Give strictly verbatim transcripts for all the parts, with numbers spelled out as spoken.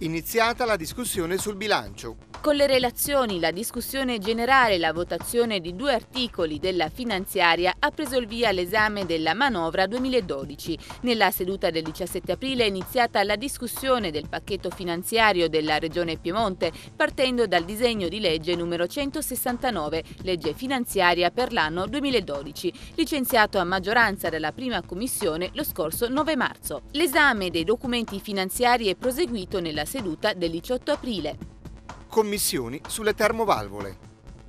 Iniziata la discussione sul bilancio. Con le relazioni, la discussione generale e la votazione di due articoli della finanziaria ha preso il via l'esame della manovra duemiladodici. Nella seduta del diciassette aprile è iniziata la discussione del pacchetto finanziario della Regione Piemonte, partendo dal disegno di legge numero centosessantanove, legge finanziaria per l'anno duemiladodici, licenziato a maggioranza dalla prima commissione lo scorso nove marzo. L'esame dei documenti finanziari è proseguito nella seduta del diciotto aprile. Commissioni sulle termovalvole.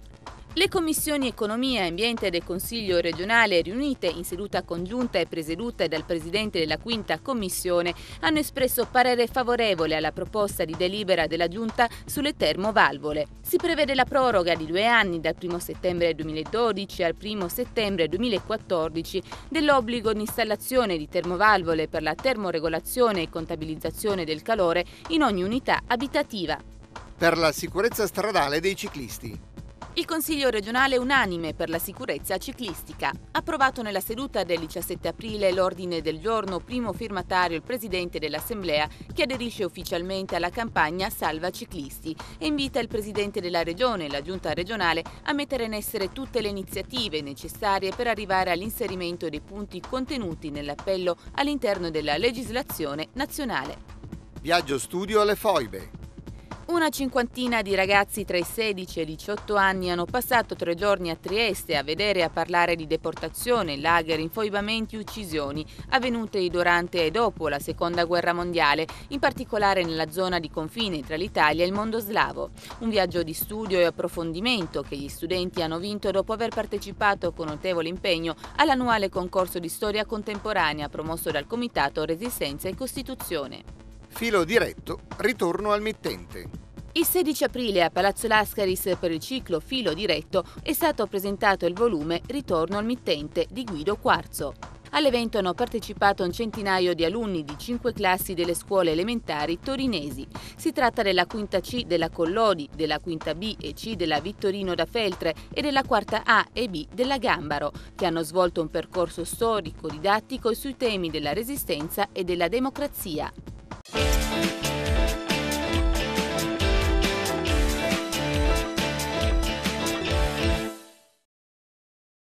Le commissioni Economia e Ambiente del Consiglio regionale, riunite in seduta congiunta e presiedute dal Presidente della Quinta Commissione, hanno espresso parere favorevole alla proposta di delibera della Giunta sulle termovalvole. Si prevede la proroga di due anni, dal primo settembre duemiladodici al primo settembre duemilaquattordici, dell'obbligo di installazione di termovalvole per la termoregolazione e contabilizzazione del calore in ogni unità abitativa. Per la sicurezza stradale dei ciclisti. Il Consiglio regionale è unanime per la sicurezza ciclistica. Approvato nella seduta del diciassette aprile l'ordine del giorno, primo firmatario il Presidente dell'Assemblea, che aderisce ufficialmente alla campagna Salva Ciclisti e invita il Presidente della Regione e la Giunta regionale a mettere in essere tutte le iniziative necessarie per arrivare all'inserimento dei punti contenuti nell'appello all'interno della legislazione nazionale. Viaggio studio alle foibe. Una cinquantina di ragazzi tra i sedici e i diciotto anni hanno passato tre giorni a Trieste a vedere e a parlare di deportazione, lager, infoibamenti e uccisioni avvenute durante e dopo la Seconda Guerra Mondiale, in particolare nella zona di confine tra l'Italia e il mondo slavo. Un viaggio di studio e approfondimento che gli studenti hanno vinto dopo aver partecipato con notevole impegno all'annuale concorso di storia contemporanea promosso dal Comitato Resistenza e Costituzione. Filo diretto, ritorno al mittente. Il sedici aprile a Palazzo Lascaris per il ciclo Filo diretto è stato presentato il volume Ritorno al mittente di Guido Quarzo. All'evento hanno partecipato un centinaio di alunni di cinque classi delle scuole elementari torinesi. Si tratta della quinta C della Collodi, della quinta B e C della Vittorino da Feltre e della quarta A e B della Gambaro, che hanno svolto un percorso storico, didattico e sui temi della resistenza e della democrazia.